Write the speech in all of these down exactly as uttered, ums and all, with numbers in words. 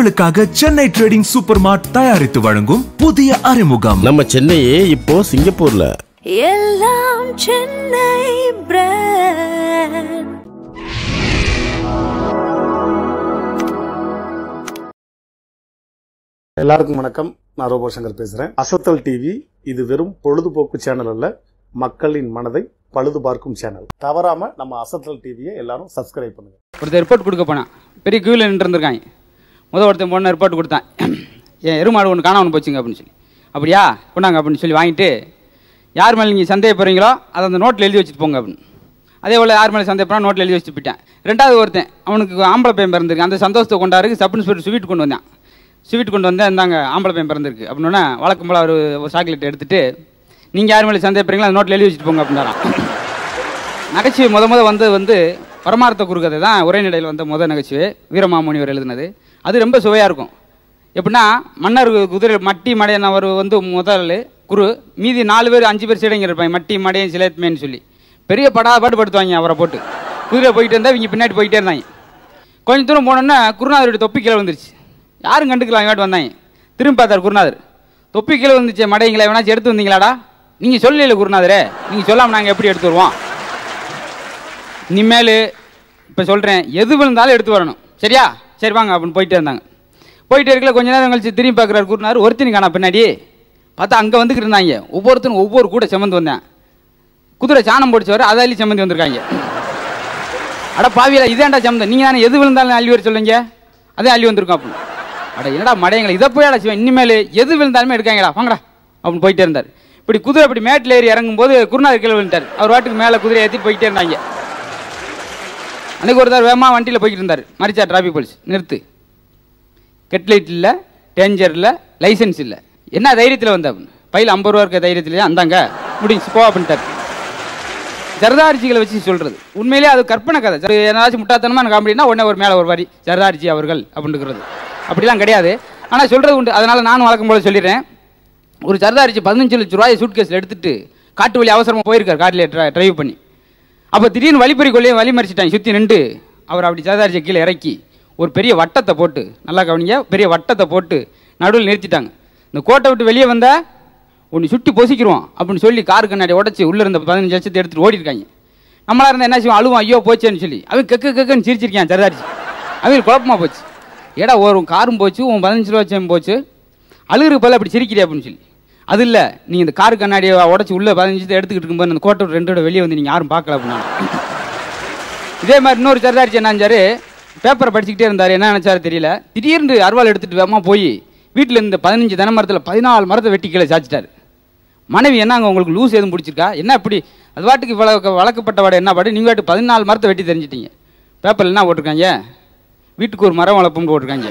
உங்களுக்காக Chennai trading super மார்ட் தயாரித்து வழங்கும் புதிய அறிமுகம். நம்ம சென்னையே இப்போ சிங்கப்பூர்ல. எல்லாம் சென்னை பிராண்ட். எல்லாருக்கும் வணக்கம். நான் ரோபோ சங்கர் பேசுறேன். அசத்தல் டிவி இது வெறும் பொழுதுபோக்கு சேனல் அல்ல, மக்களின் மனதை பழுது பார்க்கும் சேனல். தவறாம நம்ம அசத்தல் டிவியை எல்லாரும் சப்ஸ்கிரைப் பண்ணுங்க. ஒருத்தர் ரிப்போர்ட் கொடுக்க போனான், பெரிய கியூவில் நின்று இருந்திருக்காங்க. முதல் ஒருத்தன் போன ரிப்போர்ட் கொடுத்தான், என் எருமாடு ஒன்று காணாமல் போச்சுங்க அப்படின்னு சொல்லி. அப்படியா, கொண்டாங்க அப்படின்னு சொல்லி வாங்கிட்டு, யார் மேலே நீங்கள் சந்தேகப்படுறீங்களோ அதை அந்த நோட்டில் எழுதி வச்சுட்டு போங்க அப்படின்னு. அதே போல் யார் மேலே சந்தேகப்படா நோட்டில் எழுதி வச்சுட்டு போயிட்டேன். ரெண்டாவது ஒருத்தன், அவனுக்கு ஆம்பளை பையன் பிறந்திருக்கு, அந்த சந்தோஷத்தை கொண்டாருக்கு சப் இன்ஸ்பெக்டர் ஸ்வீட் கொண்டு வந்தேன். ஸ்வீட் கொண்டு வந்தேன், இருந்தாங்க ஆம்பளை பையன் பிறந்திருக்கு அப்படின்னா வழக்கம் போல் ஒரு ஒரு சாக்லேட் எடுத்துகிட்டு, நீங்கள் யார் மேலே சந்தேகப்படுறீங்களோ அந்த நோட்டில் எழுதி வச்சுட்டு போங்க அப்படின்னாராம். நகைச்சுவை முத முத வந்து வந்து பரமார்த்த குறுக்கதை தான் உரைநடையில் வந்த முதல் நகைச்சுவை, வீரமாமுனிவர் எழுதினது. அது ரொம்ப சுவையாக இருக்கும். எப்படின்னா, மன்னர் குதிரை மட்டி மடையன் அவர் வந்து முதல் குரு, மீதி நாலு பேர் அஞ்சு பேர் சீடைங்க இருப்பாங்க, மட்டி மடையன் சிலேத்மேன்னு சொல்லி பெரிய படா பாட்டு படுத்துவாங்க. அவரை போட்டு குதிரை போயிட்டு இருந்தால் இவங்க பின்னாடி போயிட்டே இருந்தாங்க. கொஞ்சம் தூரம் போனோன்னா குருநாதருடைய தொப்பி கீழே வந்துருச்சு. யாரும் கண்டுக்கலாம், இவாட்டு வந்தாங்க. திரும்பி பார்த்தார் குருநாதர், தொப்பி கீழே வந்துச்சு மடையங்களா, எவனாச்சும் எடுத்து வந்தீங்களாடா? நீங்கள் சொல்லல குருநாதரே, நீங்கள் சொல்லாமல் நாங்கள் எப்படி எடுத்து வருவோம்? இனிமேல் இப்போ சொல்கிறேன், எது விழுந்தாலும் எடுத்து வரணும், சரியா? சரி வாங்க அப்படின்னு போயிட்டே இருந்தாங்க. போயிட்டே இருக்கல, கொஞ்ச நேரம் கழிச்சு திரும்பி பார்க்குறாரு குருநாதர், ஒருத்தனி காணா பின்னாடி. பார்த்தா அங்கே வந்துக்கிட்டு இருந்தாங்க. ஒவ்வொருத்தரும் ஒவ்வொரு கூட செம்மந்து வந்தேன். குதிரை சாணம் போடிச்சு வர அதை அள்ளி செம்மந்தி வந்திருக்காங்க. அட பாவியலா, இதேண்டா சம்மந்தம், நீங்கள் தானே எது விழுந்தாலும் அள்ளி வர சொல்லுங்க, அதே அள்ளி வந்திருக்கோம் அப்படின்னு. அட என்னடா மடையங்களை, இதை போய் அடைச்சுவேன், இனிமேல் எது விழுந்தாலுமே எடுக்காங்கடா, வாங்கடா அப்படின்னு போயிட்டே இருந்தார். இப்படி குதிரை அப்படி மேட்டில் ஏறி இறங்கும் போது குருநாதர் கீழே விழுந்தார். அவர் வாட்டுக்கு மேலே குதிரை ஏற்றிட்டு போயிட்டே இருந்தாங்க. அன்றைக்கி ஒருத்தர் வேகமாக வண்டியில் போய்கிட்டு இருந்தார். மறிச்சா டிராஃபிக் போலீஸ், நிறுத்து, ஹெட்லைட் இல்லை, டேஞ்சர் இல்லை, லைசன்ஸ் இல்லை, என்ன தைரியத்தில் வந்த அப்படின்னு. பையில் ஐம்பது ரூபா இருக்க தைரியத்திலேயே அந்தாங்க முடிஞ்சு போ அப்படின்ட்டார். ஜரதாரிச்சிகளை வச்சு சொல்கிறது உண்மையிலேயே அது கற்பனை கதை. ஏதாச்சும் முட்டாத்தனமாக எனக்கு அப்படின்னா உடனே ஒரு மேலே ஒரு வரி ஜரதாரிச்சி அவர்கள் அப்படின்றது அப்படிலாம் கிடையாது. ஆனால் சொல்கிறது உண்டு. அதனால் நானும் வழக்கம் போல சொல்லிடுறேன். ஒரு ஜரதாரிச்சி பதினஞ்சு லட்சம் ரூபாய் சூட் கேஸில் எடுத்துகிட்டு காட்டு வழி அவசரமாக போயிருக்கார், காட்டில் ட்ரைவ் பண்ணி. அப்போ திடீர்னு வழிப்பறி கொள்ளையை வழி மறிச்சிட்டாங்க. சுற்றி நின்று அவர் அப்படி ஜரதாரிச்சி கீழே இறக்கி ஒரு பெரிய வட்டத்தை போட்டு, நல்லா கவனிங்க, பெரிய வட்டத்தை போட்டு நடுவில் நிறுத்திட்டாங்க. இந்த கோட்டை விட்டு வெளியே வந்தால் ஒன்று சுட்டி பொசிக்கிறோம் அப்படின்னு சொல்லி கார் கண்ணாடி உடச்சி உள்ளே இருந்த பதினஞ்சு லட்சத்தை எடுத்துகிட்டு ஓடிருக்காங்க. நம்மளா இருந்தால் என்ன செய்வோம், அழுவோம், ஐயோ போச்சேன்னு சொல்லி. அவன் கெக்கு கெக்குன்னு சிரிச்சிருக்கான் ஜரதாரிச்சி. அவங்களுக்கு குழப்பமாக போச்சு, ஏடா ஒரு காரும் போச்சு, உன் பதினஞ்சு லட்சம் போச்சு, அழுகுற போல அப்படி சிரிக்கிறே அப்படின்னு சொல்லி. அது இல்லை, நீங்கள் இந்த கார் கண்ணாடியை உடச்சி உள்ளே பதினஞ்சு எடுத்துக்கிட்டு இருக்கும்போது அந்த கோட்டை ரெண்டோட வெளியே வந்து நீங்கள் யாரும் பார்க்கல அப்படின்னா. இதே மாதிரி இன்னொரு ஜரதாரிச்சி என்ன நினச்சாரு, பேப்பரை படிச்சுக்கிட்டே இருந்தார். என்ன நினச்சாரு தெரியல, திடீர்னு அருவாள் எடுத்துகிட்டு வேகமாக போய் வீட்டில் இருந்த பதினஞ்சு தென்னை மரத்தில் பதினாலு மரத்தை வெட்டி கீழே சாச்சிட்டார். மனைவி, என்னங்க உங்களுக்கு லூஸ் எதுவும் பிடிச்சிருக்கா, என்ன இப்படி அது வாட்டுக்கு வளர்க்க வளர்க்கப்பட்ட வாடகை என்ன பாடு, நீங்கள் வாட்டு பதினாலு மரத்தை வெட்டி தெரிஞ்சிட்டீங்க. பேப்பரில் என்ன போட்டிருக்காங்க, வீட்டுக்கு ஒரு மரம் வளர்ப்புன்னு போட்டிருக்காங்க.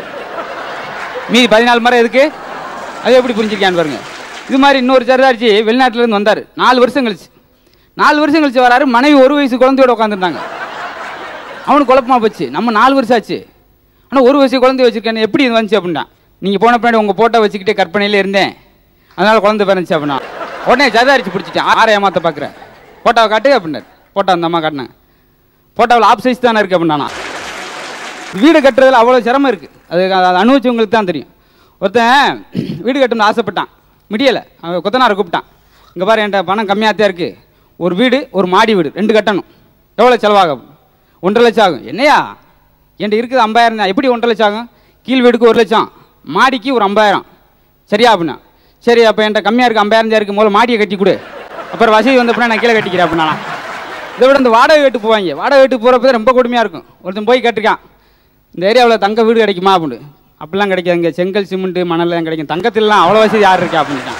மீதி பதினாலு மரம் எதுக்கு, அது எப்படி புரிஞ்சிருக்கான்னு பாருங்க. இது மாதிரி இன்னொரு ஜரதாரிச்சி வெளிநாட்டிலேருந்து வந்தார். நாலு வருஷம் கழிச்சு நாலு வருஷம் கழிச்சு வராரு. மனைவி ஒரு வயசு குழந்தையோட உட்காந்துருந்தாங்க. அவனுக்கு குழப்பமாக போச்சு, நம்ம நாலு வருஷம் ஆச்சு, ஆனால் ஒரு வயசு குழந்தைய வச்சுருக்கேன், எப்படி இது வந்துச்சு அப்படின்னா. நீங்கள் போன பின்னாடி உங்கள் போட்டோ வச்சுக்கிட்டே கற்பனையிலே இருந்தேன், அதனால் குழந்தை பிறந்துச்சு அப்படின்னா. உடனே ஜரதாரிச்சி பிடிச்சிட்டேன், ஆரை ஏமாற்ற பார்க்குறேன், போட்டோவை காட்டு அப்படின்னாரு. போட்டோ அந்த அம்மா காட்டினாங்க. போட்டோவில் ஆப் சைஸ் தானே இருக்குது அப்படின்னா. வீடு கட்டுறதுல அவ்வளோ சிரமம் இருக்குது, அது அதை அனுபவிச்சவங்களுக்கு தான் தெரியும். ஒருத்தன் வீடு கட்டணும்னு ஆசைப்பட்டான், முடியலை. அவன் கொத்தனாரை கூப்பிட்டான், இங்கே பாரு என்கிட்ட பணம் கம்மியாகத்தான் இருக்குது, ஒரு வீடு ஒரு மாடி வீடு ரெண்டு கட்டணும், எவ்வளோ செலவாகும்? ஒன்றரை லட்சம் ஆகும். என்னையா என்கிட்ட இருக்குது ஐம்பதாயிரம் தான், எப்படி ஒன்றரை லட்சம் ஆகும்? கீழ் வீடுக்கு ஒரு லட்சம், மாடிக்கு ஒரு ஐம்பதாயிரம், சரியா அப்படின்னா. சரி, அப்போ என்கிட்ட கம்மியாக இருக்குது, ஐம்பதாயிரம் தான் இருக்குது, முதல்ல மாடியை கட்டி கொடு, அப்புறம் வசதி வந்தப்போ நான் கீழே கட்டிக்கிறேன் அப்படின்னா. இதை விட இந்த வாடகை வீட்டு போவாங்க, வாடகை வீட்டு போகிறப்ப ரொம்ப கொடுமையாக இருக்கும். ஒருத்தன் போய் கேட்டிருக்கான், இந்த ஏரியாவில் தங்க வீடு கிடைக்குமா அப்படின்னு. அப்படிலாம் கிடைக்காது, இங்கே செங்கல் சிமெண்ட்டு மணல்லாம் கிடைக்கும், தங்கத்திலலாம் அவ்வளோ வசதி யார் இருக்கா அப்படின்ட்டான்.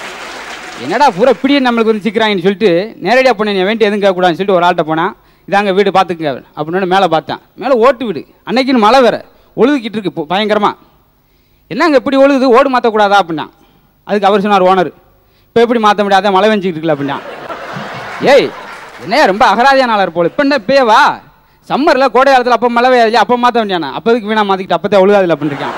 என்னடா பூரா இப்படியே நம்மளுக்கு வந்து சிக்கிறாங்கன்னு சொல்லிட்டு நேரடியாக போனேன், வேண்டி எதுவும் கேட்கக்கூடாதுன்னு சொல்லிட்டு ஒரு ஆள்கிட்ட போனேன். இதாங்க வீடு பார்த்துக்குங்க அப்படின்னு. மேலே பார்த்தேன், மேலே ஓட்டு வீடு, அன்னைக்குன்னு மழை வேறு ஒழுதுக்கிட்டு இருக்கு பயங்கரமாக. என்னங்க எப்படி ஒழுகுது, ஓடு மாற்றக்கூடாதா அப்படின்னா. அதுக்கு அவர் சொன்னார் ஓனர், இப்போ எப்படி மாற்ற முடியாத, மழை வெஞ்சிக்கிட்டு இருக்கல அப்படின்னா. ஏய் என்னையா ரொம்ப அகராதியான ஆளார் போல, இப்போ என்ன பேவா, சம்மரில் கோடை காலத்தில் அப்போ மழை பெய்யாது, அப்போ மாற்ற வேண்டியானா, அப்போதுக்கு வீணாக மாற்றிக்கிட்டு அப்போதே ஒழுகாதில்ல அப்படின்னு இருக்கான்.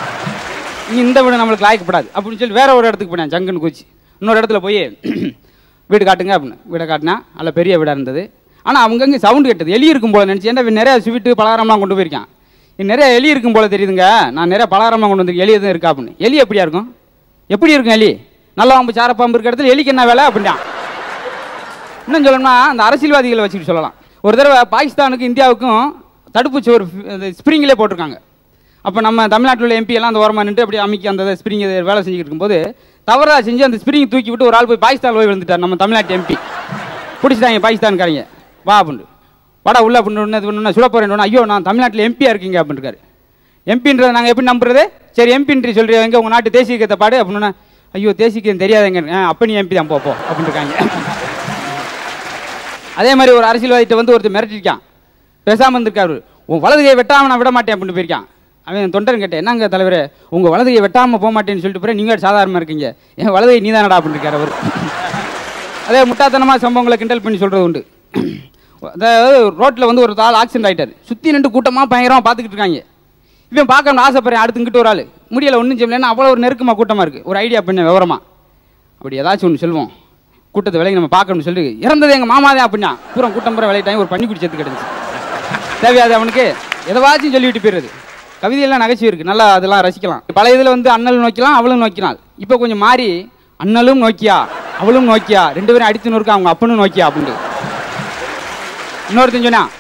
இந்த வீடு நம்மளுக்கு லாய்க்கப்படாது அப்படின்னு சொல்லி வேற ஒரு இடத்துக்கு போனேன், ஜங்குன்னு கூச்சி. இன்னொரு இடத்துல போய் வீடு காட்டுங்க அப்படின்னு வீடை காட்டினா, நல்ல பெரிய வீடாக இருந்தது. ஆனால் அவங்கங்கே சவுண்டு கேட்டது, எலி இருக்கும் போல நினச்சி. ஏன்னா நிறையா ஸ்வீட்டு பலகாரம்லாம் கொண்டு போயிருக்கான். நிறைய எலி இருக்கும் போல தெரியுதுங்க, நான் நிறைய பலகாரமாக கொண்டு வந்து எலி எதுவும் இருக்கா அப்படின்னு. எலி எப்படியா இருக்கும்? எப்படி இருக்கும் எலி? நல்ல பாம்பு சாரப்பாம்பு இருக்கிற இடத்துல எலிக்கு என்ன வேலை அப்படின்னா. இன்னும் சொல்லணும்னா அந்த அரசியல்வாதிகளை வச்சுட்டு சொல்லலாம். ஒரு தடவை பாகிஸ்தானுக்கும் இந்தியாவுக்கும் தடுப்பு சுவர் ஸ்ப்ரிங்கிலே போட்டிருக்காங்க. அப்போ நம்ம தமிழ்நாட்டில் உள்ள எம்பி எல்லாம் அந்த ஓரமாக நின்று அப்படி அமைக்கி அந்த ஸ்ப்ரிங் வேலை செஞ்சுட்டு இருக்கும்போது தவறாக செஞ்சு அந்த ஸ்ப்ரிங் தூக்கி விட்டு ஒரு ஆள் போய் பாகிஸ்தான் போய் விழுந்துட்டார். நம்ம தமிழ்நாட்டு எம்பி பிடிச்சிட்டாங்க பாகிஸ்தான்காரங்க. வா அப்படின்னு வாடா உள்ள அப்படின்னு சுட போறேன். ஐயோ நான் தமிழ்நாட்டில் எம்பியா இருக்கீங்க அப்படின்னு இருக்காரு. எம்பின்றதை நாங்கள் எப்படி நம்புறது? சரி எம்பின்றி சொல்றீங்க, உங்க நாட்டு தேசிய கீதத்தை பாடு அப்படின்னா, ஐயோ தேசிய கீதம் தெரியாதங்க, அப்ப நீ எம்பி தான் போ அப்படின்னு இருக்காங்க. அதே மாதிரி ஒரு அரசியல்வாதிட்ட வந்து ஒருத்தர் மிரட்டிருக்கான், பேசாமல் இருந்திருக்காரு. உன் வலதுகையை வெட்டாம நான் விட மாட்டேன் அப்படின்னு போயிருக்கான். அவன் தொண்டன் கேட்டேன், என்னங்க தலைவரே உங்க வலதுகையை வெட்டாம போக மாட்டேன்னு சொல்லிட்டு போறேன், நீங்க சாதாரணமா இருக்கீங்க, என் வலதுகை நீ தானடா அப்படின்னு இருக்காரு அவர். அதே முட்டாத்தனமா சம்பவங்களை கிண்டல் பண்ணி சொல்றது உண்டு. அதாவது ரோட்டில் வந்து ஒரு ஆள் ஆக்சிடென்ட் ஆகிட்டார். சுற்றி நின்று கூட்டமாக பயங்கரமாக பார்த்துக்கிட்டு இருக்காங்க. இவன் பார்க்கணும் ஆசைப்படுறேன், அடுத்து இங்கிட்டு ஒரு ஆள் முடியலை ஒன்றும் செய்யலைன்னா அவ்வளோ ஒரு நெருக்கமாக கூட்டமாக இருக்குது. ஒரு ஐடியா பண்ண விவரமா அப்படி ஏதாச்சும் ஒன்று சொல்லுவோம், கூட்டத்தை விலைக்கு நம்ம பார்க்கணும்னு சொல்லி இறந்தது எங்கள் மாமாதே அப்படின்னா பூரா கூட்டம் பூரா விளையிட்டாங்க. ஒரு பண்ணி குடிச்சது கிடந்துச்சு. தேவையாது அவனுக்கு எதவாச்சும் சொல்லிவிட்டு போயிடுறது. கவிதையெல்லாம் நகைச்சுவை இருக்குது, நல்லா அதெல்லாம் ரசிக்கலாம். பழைய இதில் வந்து அண்ணலும் நோக்கலாம் அவளும் நோக்கினாள். இப்போ கொஞ்சம் மாறி அண்ணலும் நோக்கியா அவளும் நோக்கியா ரெண்டு பேரும் அடித்து நோக்கா அவங்க அப்பனும் நோக்கியா அப்படின்னு. இன்னொருத்தன் சொன்னா,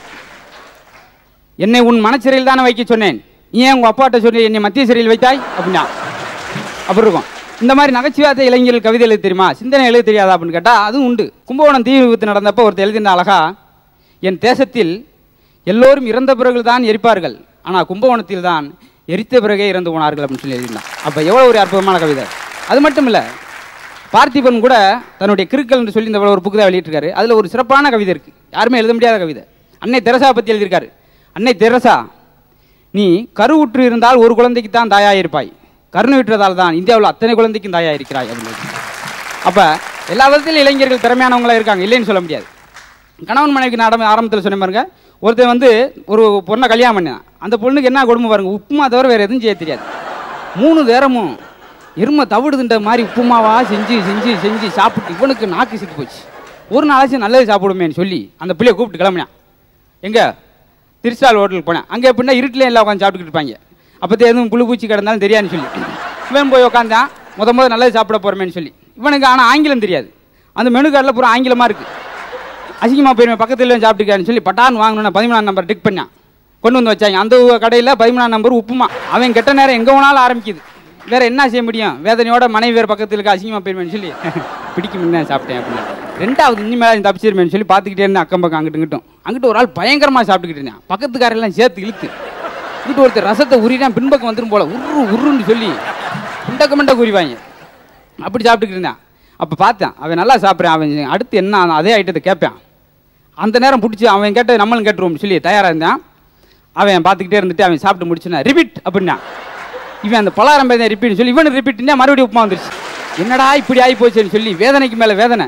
என்னை உன் மனச்சிறையில் தானே வைக்க சொன்னேன், ஏன் உங்க அப்பாட்ட சொல்லி என்னை மத்திய சிறையில் வைத்தாய் அப்படின்னா அப்படி இருக்கும். இந்த மாதிரி நகைச்சுவாத இளைஞர்கள் கவிதை எழுத தெரியுமா, சிந்தனை எழுத தெரியாதா அப்படின்னு கேட்டா அதுவும் உண்டு. கும்பகோணம் தீ விபத்து நடந்தப்போ ஒருத்தர் எழுதின அழகா, என் தேசத்தில் எல்லோரும் இறந்த பிறகு தான் எரிப்பார்கள், ஆனால் கும்பகோணத்தில் தான் எரித்த பிறகே இறந்து போனார்கள் அப்படின்னு சொல்லி எழுதினான். அப்போ எவ்வளோ ஒரு அற்புதமான கவிதை. அது மட்டும் இல்லை, பார்த்திபன் கூட தன்னுடைய கிறுக்கல் என்று சொல்லி இந்த ஒரு புக்கு தான் வெளியிட்டிருக்காரு. அதில் ஒரு சிறப்பான கவிதை இருக்குது, யாருமே எழுத முடியாத கவிதை. அன்னை தெரசா பற்றி எழுதியிருக்காரு. அன்னை தெரசா, நீ கருவுற்று இருந்தால் ஒரு குழந்தைக்கு தான் தாயாக இருப்பாய், கருணை விட்டுறதால் தான் இந்தியாவில் அத்தனை குழந்தைக்கும் தாயாக இருக்கிறாய் அப்படின்னு. அப்போ எல்லா விதத்திலும் இளைஞர்கள் திறமையானவங்களாக இருக்காங்க, இல்லைன்னு சொல்ல முடியாது. கணவன் மனைவிக்கு நான் ஆரம்பத்தில் சொன்ன பாருங்க, ஒருத்தர் வந்து ஒரு பொண்ணை கல்யாணம் பண்ணினான். அந்த பொண்ணுக்கு என்ன கொடுமை பாருங்க, உப்புமா தவிர வேறு எதுவும் செய்ய தெரியாது. மூணு நேரமும் எருமை தவிடுதுன்ற மாதிரி உப்புமாவா செஞ்சு செஞ்சு செஞ்சு சாப்பிட்டு இவனுக்கு நாக்கு சித்து போச்சு. ஒரு நாளாச்சும் நல்லது சாப்பிடுமேன்னு சொல்லி அந்த பிள்ளையை கூப்பிட்டு கிளம்பினான். எங்கே திருச்சால் ஹோட்டலுக்கு போனேன். அங்கே எப்படின்னா இருட்டிலே எல்லாம் உட்காந்து சாப்பிட்டுக்கிட்டு இருப்பாங்க. அப்போத்தே எதுவும் புழு பூச்சி கிடந்தாலும் தெரியாதுன்னு சொல்லி இவன் போய் உட்காந்தான். முத முத நல்லது சாப்பிட போகிறமேன்னு சொல்லி. இவனுக்கு ஆனால் ஆங்கிலம் தெரியாது. அந்த மெனு கார்டில் பூரா ஆங்கிலமாக இருக்குது. அசிங்கமாக போயிருவேன், பக்கத்தில் சாப்பிட்டுக்கான்னு சொல்லி பட்டான்னு வாங்கணுன்னா பதிமூணாம் நம்பர் டிக் பண்ணான், கொண்டு வந்து வச்சாங்க. அந்த கடையில் பதிமூணாம் நம்பர் உப்புமா. அவன் கெட்ட நேரம் எங்கே வேணாலும் ஆரம்பிக்குது, வேற என்ன செய்ய முடியும், வேதனையோட மனைவி வேறு பக்கத்தில் இருக்க அசிங்கமாக போயிருவேன்னு சொல்லி பிடிக்கும் தான் சாப்பிட்டேன் அப்படின்னு. ரெண்டாவது இனிமேல் தப்பிச்சிருமேன்னு சொல்லி பார்த்துக்கிட்டே இருந்தேன். அக்கம் பக்கம் அங்கிட்டு இங்கிட்டும். அங்கிட்டு ஒரு ஆள் பயங்கரமாக சாப்பிட்டுக்கிட்டு இருந்தேன். பக்கத்துக்காரெல்லாம் சேர்த்து இழுத்து இங்கிட்டு ஒருத்தர் ரசத்தை உரிதான் பின்பக்கம் வந்துடும் போல உரு உருன்னு சொல்லி குண்டக்க மண்டை குறிவாங்க. அப்படி சாப்பிட்டுக்கிட்டு இருந்தேன். அப்போ பார்த்தேன் அவன் நல்லா சாப்பிட்றேன். அவன் அடுத்து என்ன அதே ஐட்டத்தை கேட்பேன். அந்த நேரம் பிடிச்சி அவன் கேட்ட நம்மளும் கேட்டுருவோம்னு சொல்லி தயாராக இருந்தான். அவன் பார்த்துக்கிட்டே இருந்துட்டு அவன் சாப்பிட்டு முடிச்சுனா ரிப்பீட் அப்படின்னா இவன் அந்த பலாரம் பேதை ரிப்பீட்னு சொல்லி இவனு ரிப்பீட்னா மறுபடியும் உப்புமா வந்துருச்சு. என்னடா இப்படி ஆகி போச்சுன்னு சொல்லி வேதனைக்கு மேலே வேதனை.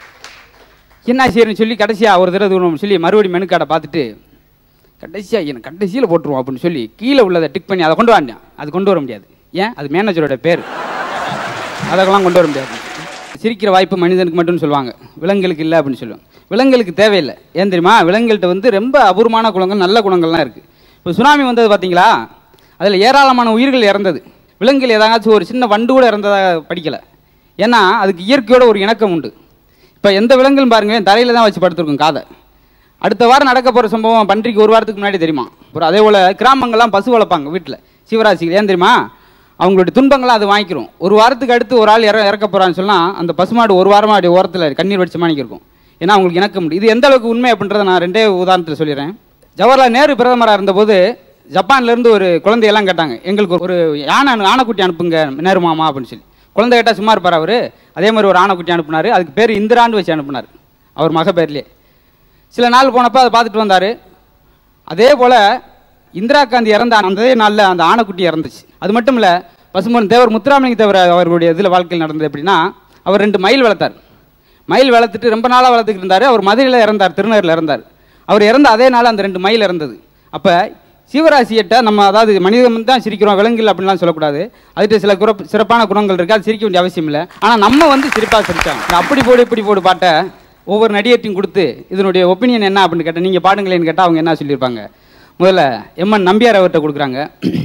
என்ன செய்யணும்னு சொல்லி கடைசியாக ஒரு தடவை தூரணும்னு சொல்லி மறுபடியும் மெனு கார்டை பார்த்துட்டு கடைசியாக என்ன கடைசியில் போட்டுருவோம் அப்படின்னு சொல்லி கீழே உள்ளதை டிக் பண்ணி அதை கொண்டு வாண்டேன். அது கொண்டு வர முடியாது, ஏன் அது மேனேஜரோட பேர், அதெல்லாம் கொண்டு வர முடியாது. சிரிக்கிற வாய்ப்பு மனிதனுக்கு மட்டும்னு சொல்லுவாங்க, விலங்குகளுக்கு இல்லை அப்படின்னு சொல்லுவாங்க. விலங்குகளுக்கு தேவையில்லை, ஏன் தெரியுமா, விலங்குகள்கிட்ட வந்து ரொம்ப அபூர்வமான குணங்கள் நல்ல குணங்கள்லாம் இருக்குது. இப்போ சுனாமி வந்தது பார்த்தீங்களா, அதில் ஏராளமான உயிர்கள் இறந்தது. விலங்குகள் ஏதாச்சும் ஒரு சின்ன வண்டு கூட இறந்ததாக படிக்கலை. ஏன்னா அதுக்கு இயற்கையோட ஒரு இணக்கம் உண்டு. இப்போ எந்த விலங்குகளும் பாருங்க தரையில் தான் வச்சு படுத்துருக்கும் காதை. அடுத்த வாரம் நடக்க போகிற சம்பவம் பன்றிக்கு ஒரு வாரத்துக்கு முன்னாடி தெரியுமா. ஒரு அதே போல் கிராமங்கள்லாம் பசு வளர்ப்பாங்க வீட்டில் சிவராசிகள். ஏன் தெரியுமா, அவங்களுடைய துன்பங்கள்லாம் அது வாங்கிக்கிறோம். ஒரு வாரத்துக்கு அடுத்து ஒரு ஆள் இற இறக்க போகிறான்னு சொன்னால் அந்த பசுமாடு ஒரு வாரமாக அப்படி ஓரத்தில் கண்ணீர் வடிச்ச மாணிக்கு இருக்கும். ஏன்னா அவங்களுக்கு இணக்க முடியும். இது எந்த அளவுக்கு உண்மை அப்படின்றத நான் ரெண்டே உதாரணத்தில் சொல்லிடுறேன். ஜவஹர்லால் நேரு பிரதமராக இருந்தபோது ஜப்பான்லேருந்து ஒரு குழந்தையெல்லாம் கேட்டாங்க, எங்களுக்கு ஒரு யானை ஆணைக்குட்டி அனுப்புங்க நேரு மாமா அப்படின்னு சொல்லி. குழந்தை கேட்டால் சும்மா இருப்பார் அவர். அதே மாதிரி ஒரு ஆணைக்குட்டி அனுப்புனார். அதுக்கு பேர் இந்திரான்னு வச்சு அனுப்புனார், அவர் மக பேர்லேயே. சில நாள் போனப்போ அதை பார்த்துட்டு வந்தார். அதே போல் இந்திரா காந்தி இறந்த அந்த நாளில் அந்த ஆணைக்குட்டி இறந்துச்சு. அது மட்டும் இல்லை, பசும்பொன் தேவர் முத்துராமலிங்க தேவர் அவர்களுடைய இதில் வாழ்க்கையில் நடந்தது எப்படின்னா, அவர் ரெண்டு மயில் வளர்த்தார். மயில் வளர்த்துட்டு ரொம்ப நாளாக வளர்த்துக்கிட்டு இருந்தார். அவர் மதுரையில் இறந்தார், திருநகரில் இறந்தார். அவர் இறந்த அதே நாள் அந்த ரெண்டு மயில் இறந்தது. அப்போ சிவராசியிட்ட நம்ம அதாவது மனிதன் தான் சிரிக்கிறோம், விலங்குகள் அப்படின்லாம் சொல்லக்கூடாது. அதுகிட்ட சில குற சிறப்பான குணங்கள் இருக்குது, அது சிரிக்க வேண்டிய அவசியம் இல்லை. ஆனால் நம்ம வந்து சிரிப்பாக சிரிச்சாங்க. அப்படி போடு இப்படி போடு பாட்டை ஒவ்வொரு நடிகர்ட்டையும் கொடுத்து இதனுடைய ஒப்பீனியன் என்ன அப்படின்னு கேட்டால் நீங்கள் பாடுங்களேன்னு கேட்டால் அவங்க என்ன சொல்லியிருப்பாங்க, முதல்ல எம்என் நம்பியார் அவர்கிட்ட கொடுக்குறாங்க.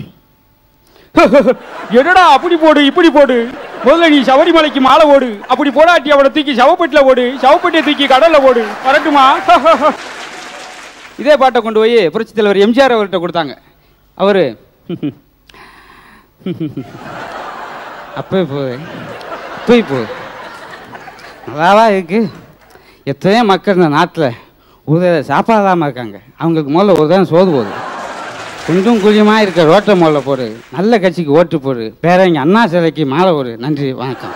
என்னடா அப்படி போடு இப்படி போடு, முதல்ல நீ சபரிமலைக்கு மாலை ஓடு, அப்படி போடாட்டி அவனை தூக்கி சவப்பெட்டில் ஓடு, சவப்பெட்டியை தூக்கி கடலில் ஓடு, வரட்டுமா? இதே பாட்டை கொண்டு போய் புரட்சி தலைவர் எம்ஜிஆர் அவர்கிட்ட கொடுத்தாங்க. அவரு அப்போ போய் போய் போ அதாவா இருக்கு. எத்தனையோ மக்கள் இந்த நாட்டில் ஒரு சாப்பாடாமல் இருக்காங்க. அவங்களுக்கு முதல்ல ஒரு தான் சோது போகுது. குண்டும் குழியுமாக இருக்க ரோட்டை முதல்ல போடு, நல்ல கட்சிக்கு ஓட்டு போடு, வேற இங்கே அண்ணா சிலைக்கு மாலை ஓடு. நன்றி, வணக்கம்.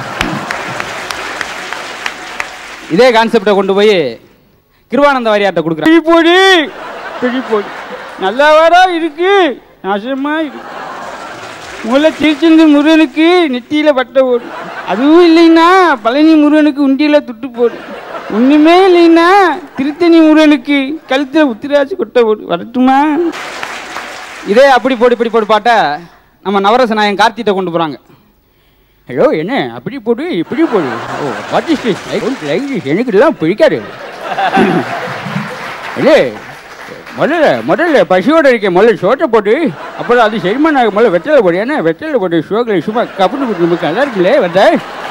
இதே கான்செப்டை கொண்டு போய் கிருவானந்த வாரியார்ட்ட கொடுக்குறேன். பிடி போடு பிடி போடு, நல்லாவாரா இருக்கு, நாசமா இருக்கு. முதல்ல திருச்செந்தூர் முருகனுக்கு நெத்தியில் பட்டை போடு, அதுவும் இல்லைன்னா பழனி முருகனுக்கு உண்டியில் துட்டு போடு, ஒன்றுமே இல்லைன்னா திருத்தணி முருகனுக்கு கழுத்தில் உத்திராட்சி கொட்டை போடு, வரட்டுமா? இதே அப்படி போடு இப்படி போடு பாட்டை நம்ம நவரச நாயன் கார்த்திகிட்ட கொண்டு போகிறாங்க. ஹலோ, என்ன அப்படி போடு இப்படி போடு, ஓ வாட் இஸ் திஸ், எனக்கு இதெல்லாம் பிடிக்காது. இல்லை, முதல்ல முதல்ல பசியோடு இருக்க முதல்ல சோட்டை போட்டு, அப்புறம் அது சரிமான முதல்ல வெத்தலை போடு. ஏன்னா வெத்தலை போட்டு ஷோக்கில் சும்மா கப்புன்னு போட்டு நமக்கு நல்லா இருக்குல்லே வந்த.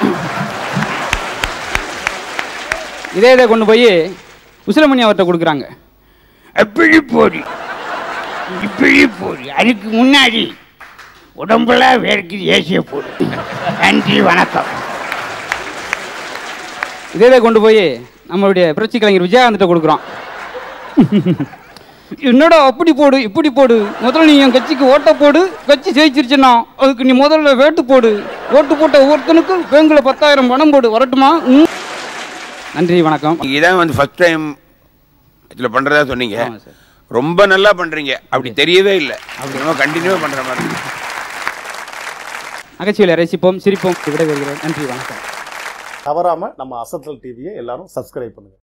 இதே இதை கொண்டு போய் உசிலமணி அவர்கிட்ட கொடுக்குறாங்க. அப்படி போடு இப்படி போடு, அதுக்கு முன்னாடி உடம்புலாம் வேர்க்கு ஏசிய போடு. நன்றி, வணக்கம். இதே இதை கொண்டு போய் நம்மளுடைய புரட்சி கலைஞர் விஜயகாந்த்கிட்ட கொடுக்குறோம். என்னடா அப்படி போடு இப்படி போடு, முதல்ல நீ என் கட்சிக்கு ஓட்ட போடு, கட்சி ஜெயிச்சிருச்சுன்னா அதுக்கு நீ முதல்ல வேட்டு போடு, ஓட்டு போட்ட ஒவ்வொருத்தனுக்கும் பேங்கில் பத்தாயிரம் பணம் போடு, வரட்டுமா? நன்றி, வணக்கம். இதான் வந்து ஃபர்ஸ்ட் டைம் இதில் பண்ணுறதா சொன்னீங்க. ரொம்ப நல்லா பண்ணுறீங்க, அப்படி தெரியவே இல்லை. அப்படி கண்டினியூவாக பண்ணுற மாதிரி. நகைச்சுவையில் ரசிப்போம், சிரிப்போம். விடைபெறுகிறேன். நன்றி, வணக்கம். தவறாமல் நம்ம அசத்தல் டிவியை எல்லாரும் சப்ஸ்கிரைப் பண்ணுங்கள்.